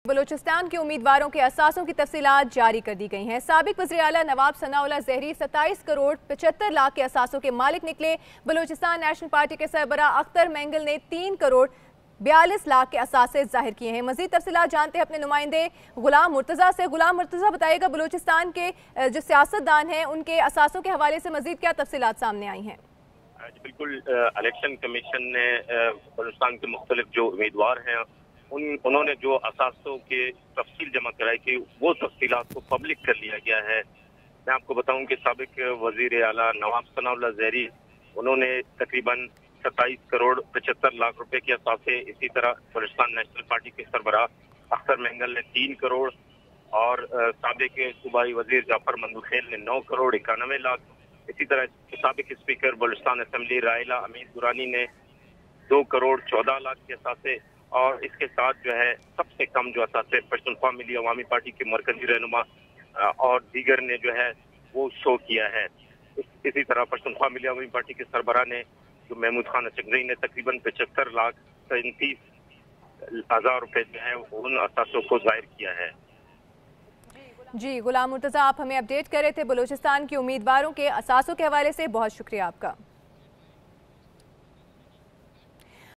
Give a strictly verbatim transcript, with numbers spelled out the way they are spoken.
बलूचिस्तान के उम्मीदवारों के असासों की तफसीलात जारी कर दी गई हैं। साबिक वज़ीर आला नवाब सनाउल्लाह ज़हरी सत्ताईस करोड़ पचहत्तर लाख के असासों के मालिक निकले। बलूचिस्तान नेशनल पार्टी के सरबराह अख्तर मेंगल ने तीन करोड़ बयालीस लाख के असासे जाहिर किए हैं। मजीद तफसीलात जानते हैं अपने नुमाइंदे गुलाम मुर्तज़ा से। गुलाम मुर्तज़ा, बताइएगा बलूचिस्तान के जो सियासतदान हैं उनके असासों के हवाले से मजीद क्या तफसीलात सामने आई हैं? बिल्कुल, इलेक्शन कमीशन ने बलूचिस्तान के मुख्तलिफ जो उम्मीदवार हैं उन उन्होंने जो असासों के तफसील जमा कराई थी वो तफसीलात को पब्लिक कर लिया गया है। मैं आपको बताऊं कि साबिक वजीर आला नवाब सनाउल्लाह ज़हरी उन्होंने तकरीबन सत्ताईस करोड़ पचहत्तर लाख रुपए के असासे, इसी तरह बलूचिस्तान नेशनल पार्टी के सरबराह अख्तर मेंगल ने तीन करोड़ और साबिक सूबाई वजीर जाफर मंदुखेल ने नौ करोड़ इक्यानवे लाख, इसी तरह साबिक स्पीकर बलूचिस्तान असम्बली रायला अमीर दुरानी ने दो करोड़ चौदह लाख के असासे, और इसके साथ जो है सबसे कम जो असासे पश्तूनख्वा मिली अवामी पार्टी के मरकजी रहनुमा और दीगर ने जो है वो शो किया है। इस, इसी तरह पश्तूनख्वा मिली अवामी पार्टी के सरबराह ने जो महमूद खान अशगरी ने तकरीबन पचहत्तर लाख सैंतीस हजार रुपए जो है उन असासों को जाहिर किया है। जी गुलाम मुर्तज़ा, आप हमें अपडेट कर रहे थे बलूचिस्तान के उम्मीदवारों के असासों के हवाले से। बहुत शुक्रिया आपका।